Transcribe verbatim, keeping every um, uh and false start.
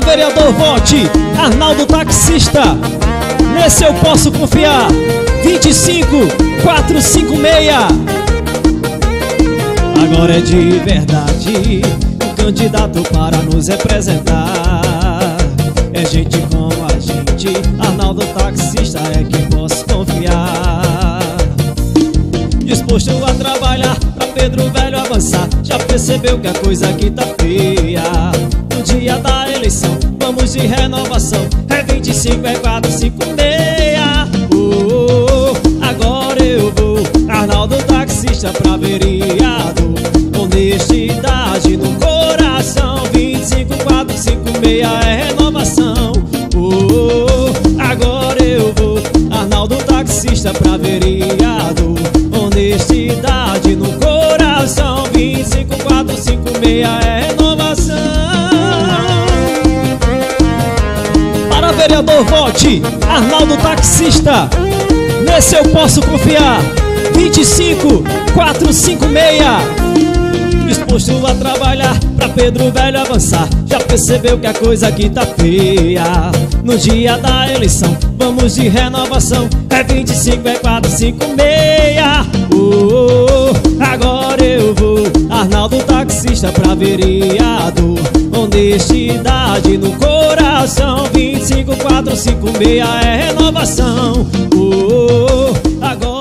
vereador, vote Arnaldo Taxista. Nesse eu posso confiar. Vinte e cinco, quatrocentos e cinquenta e seis. Agora é de verdade um candidato para nos representar. É gente como a gente, Arnaldo Taxista é quem posso confiar. Disposto a trabalhar pra Pedro Velho avançar. Já percebeu que a coisa aqui tá feia. No dia da eleição vamos de renovação. É vinte e cinco, é quatrocentos e cinquenta e seis. Oh, oh, agora eu vou Arnaldo Taxista pra vereador. Honestidade no coração. Vinte e cinco, quatrocentos e cinquenta e seis é renovação. Oh, oh, agora eu vou Arnaldo Taxista pra vereador. Honestidade no coração. Vinte e cinco, quatrocentos e cinquenta e seis é renovação. Para vereador, vote Arnaldo Taxista. Nesse eu posso confiar. Vinte e cinco, quatrocentos e cinquenta e seis. Disposto a trabalhar pra Pedro Velho avançar. Já percebeu que a coisa aqui tá feia. No dia da eleição vamos de renovação. É vinte e cinco, é quatrocentos e cinquenta e seis. Oh, oh, agora eu vou Arnaldo Taxista pra vereador. Honestidade no coração. Vinte e cinco, quatrocentos e cinquenta e seis é renovação. Oh, oh, agora